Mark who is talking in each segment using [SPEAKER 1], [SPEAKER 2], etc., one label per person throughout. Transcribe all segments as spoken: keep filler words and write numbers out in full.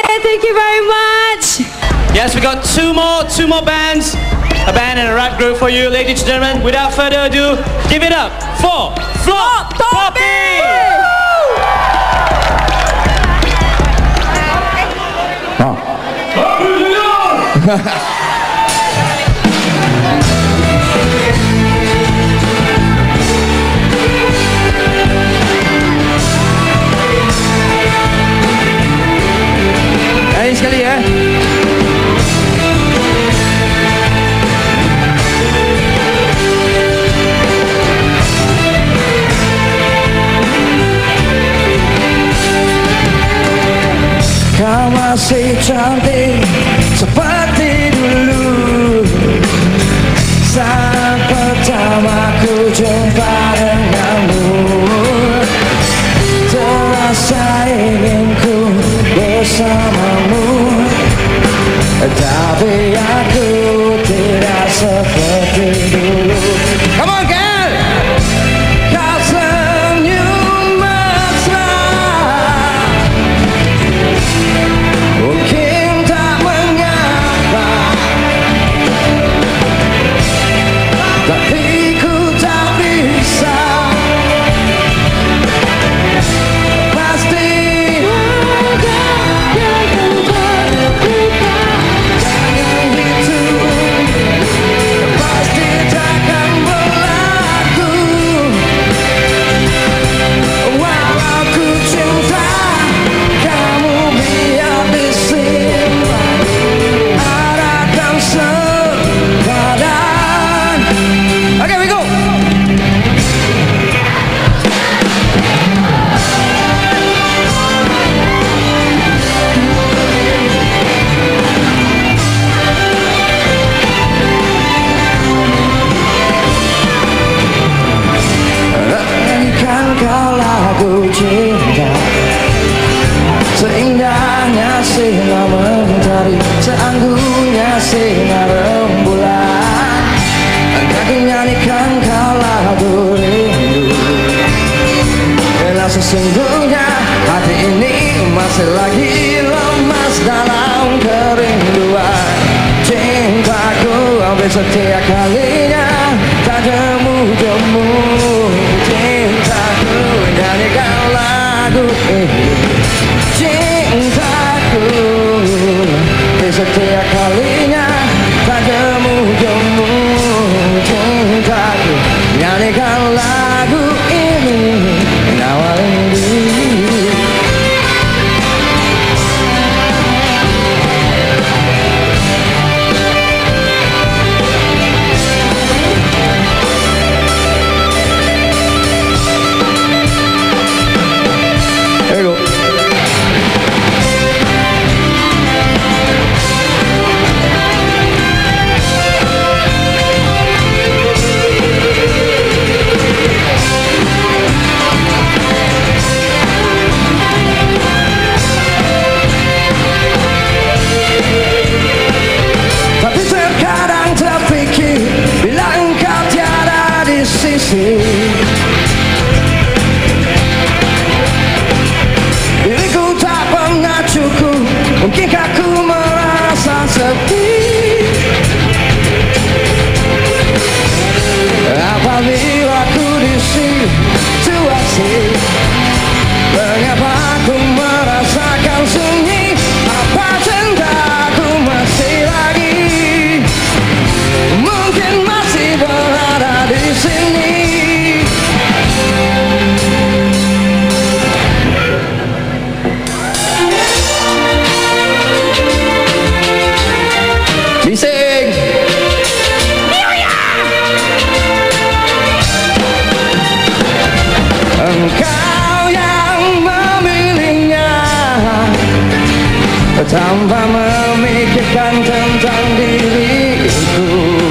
[SPEAKER 1] Thank you very much.
[SPEAKER 2] Yes, we got two more, two more bands, a band and a rap group for you, ladies and gentlemen. Without further ado, give it up for Flop Poppy.
[SPEAKER 3] Ayo sekali ya. Kau masih cantik seperti dulu saat pertama ku jumpa denganmu. Terasa ingin ku bersamamu, tapi aku tidak seperti dulu. Come on, girl! Kau senyum mesra, mungkin tak mengapa, tapi ku tak bisa. Pasti seindahnya sinar mentari, seanggunnya sinar rembulan. Aku nyanyikan kau lagu rindu, karena sesungguhnya hati ini masih lagi lemas dalam kerinduan. Cintaku hampir setiap kalinya tak jemu-jemu. Cintaku nyanyikan lagu ini, cintaku di setiap kalinya tak jemu-jemu. Cintaku nyanyikan lagu ini, ngawal diri. There you go. Tapi terkadang terpikir bila engkau tiada di sisi, diriku tak pernah cukup, mungkinkah ku merasa sepi? Apabila ku di situasi, mengapa ku merasakan sunyi? Apa cintaku masih lagi, mungkin masih berada di sini. Bising. Engkau yang memilihnya tanpa memikirkan tentang diriku.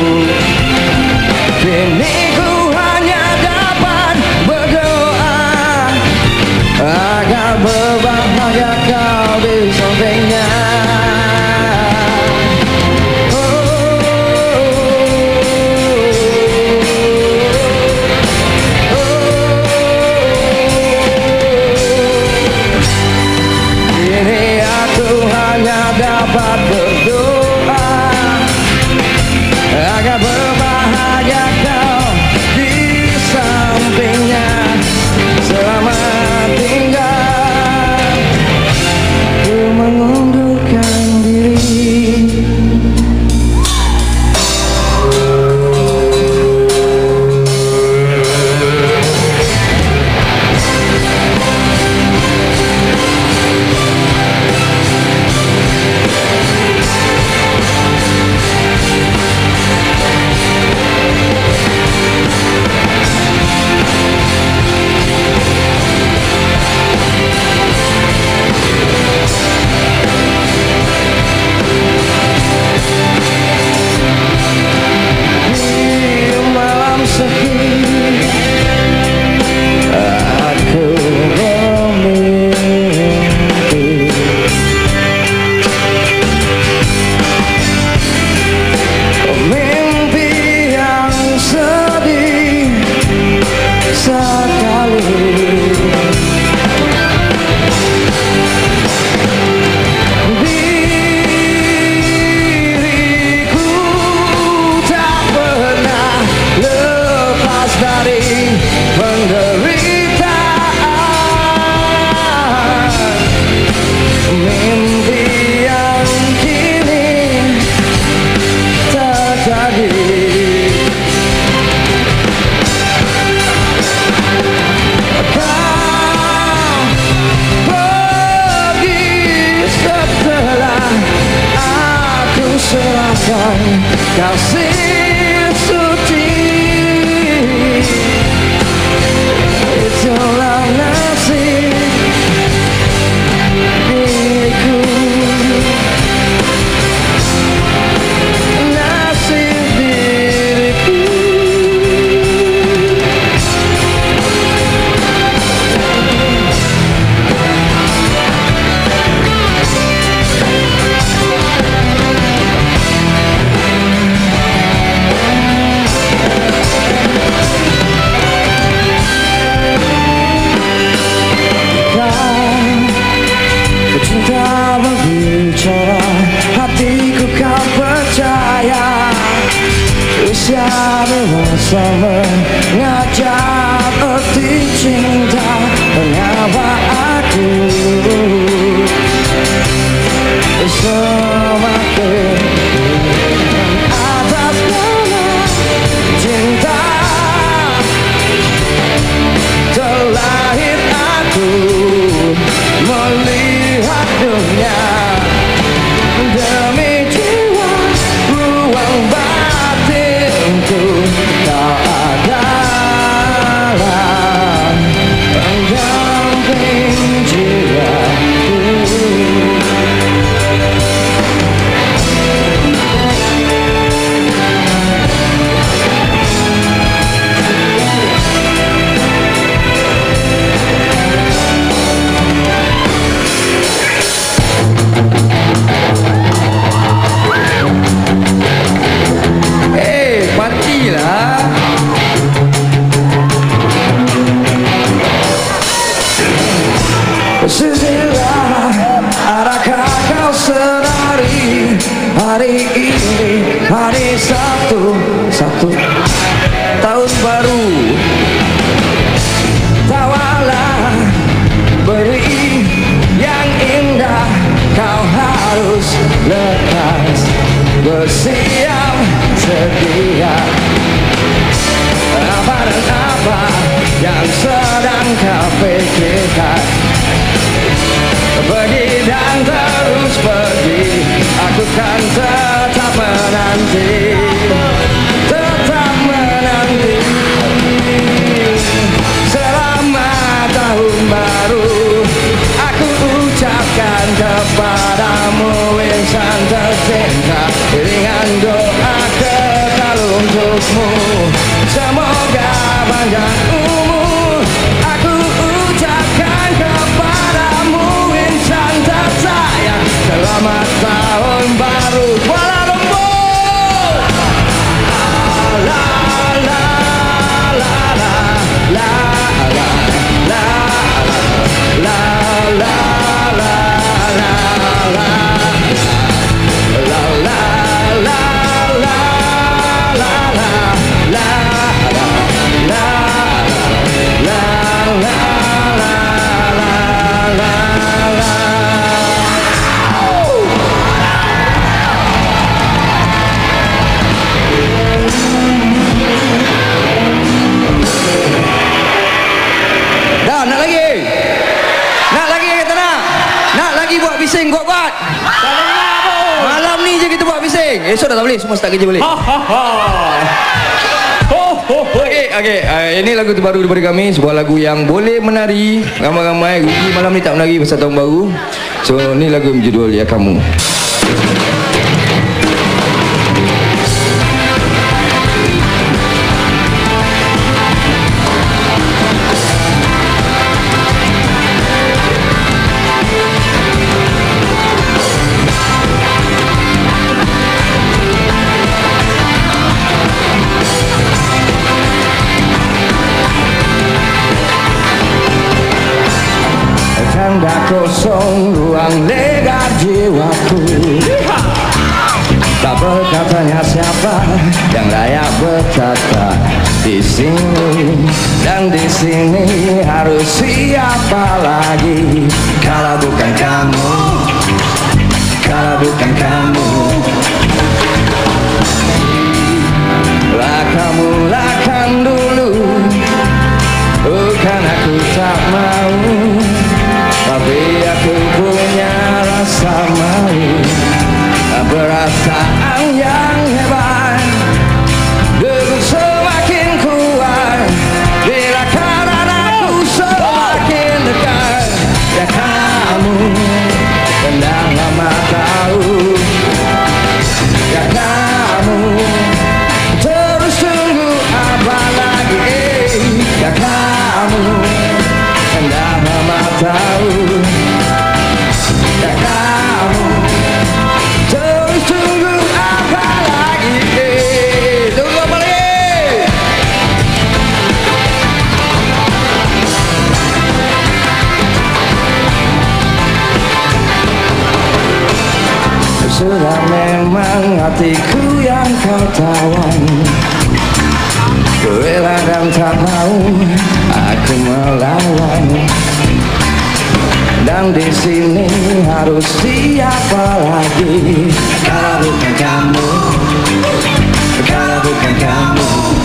[SPEAKER 3] Kini ku hanya dapat berdoa agar berbahagia kau di sampingnya. Kini aku merasakan kasih suci. Itulah nasib diriku, nasib diriku. Cinta berbicara, hatiku kau percaya. Usia dewasa mengajak arti cinta. Mengapa aku semakin atas nama cinta. Terlahir aku melihat dunia demi jiwa, ruang batinku kau adalah pendamping jiwaku. Sisilah, adakah kau sadari hari ini hari satu satu tahun baru. Tawalah beri yang indah, kau harus lekas bersiap sedia. Apa dan apa yang sedang kau pikirkan? Pergi dan terus pergi, aku kan tetap menanti, tetap menanti. Selamat tahun baru, aku ucapkan kepadamu insan tercinta. Dengan doa kekal untukmu, semoga panjang umur. Aku ucapkan kepadamu insan tersayang, selamat tahun baru Kuala Lumpur. La la la la la la la la la la la la. Bising kuat-kuat. Malam ni je kita buat bising. Esok dah tak boleh, semua start kerja boleh. Okey, okey. Uh, ini lagu terbaru daripada kami, sebuah lagu yang boleh menari ramai-ramai. Rugi malam ni tak menari pasal tahun baru. So, ni lagu yang berjudul Ya Kamu. Tanda kosong ruang lega jiwaku, tak berkatanya siapa yang layak berkata di sini dan di sini. Harus siapa lagi kalau bukan kamu, kalau bukan kamu. Lah kamu lakan dulu, bukan aku tak mau. Tapi aku punya rasa malu, perasaan yang sudah memang hatiku yang kau tawan. Ku rela dan tak mau aku melawan. Dan di sini harus siapa lagi kalau bukan kamu, kalau bukan kamu.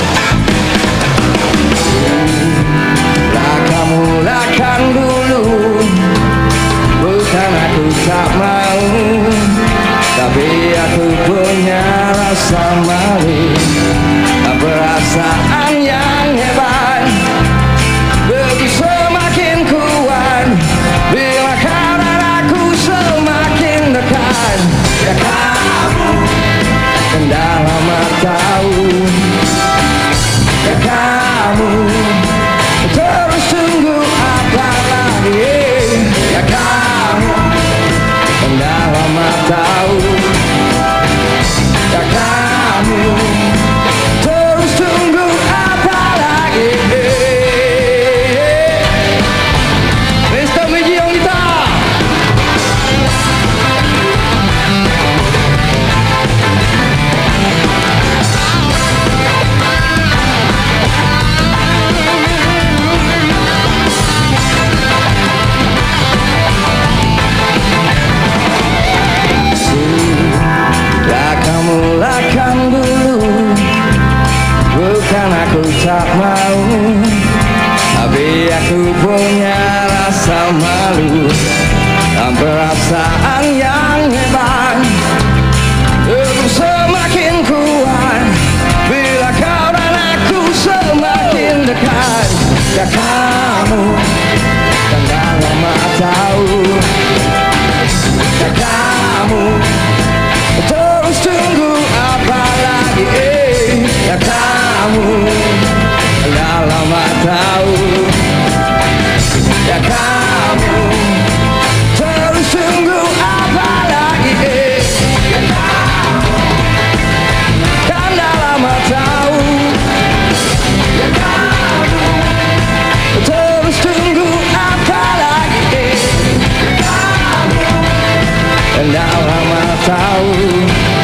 [SPEAKER 3] Lah kamu lakan dulu, bukan aku tak mau, tapi aku punya rasa malu, perasaan yang hebat, begitu semakin kuat, bila kau dan aku semakin dekat. Ya kamu kan dah lama tahu, ya kamu terus tunggu apa lagi. Ya kamu kan dah lama tahu, ya kamu terus tunggu apa lagi. mister Mijie on guitar. Sudah kamu lakukan dulu, bukan aku tak mau, tapi aku punya rasa malu dan perasaan yang hebat, terus semakin kuat, bila kau dan aku semakin dekat. Ya kamu kan dah lama tahu, ya kamu terus tunggu apa lagi. Ya kamu dah lama tahu, ya kamu terus tunggu apa lagi. Ya kamu kan dah lama tahu, ya kamu terus tunggu apa lagi. Ya kamu kan dah lama tahu.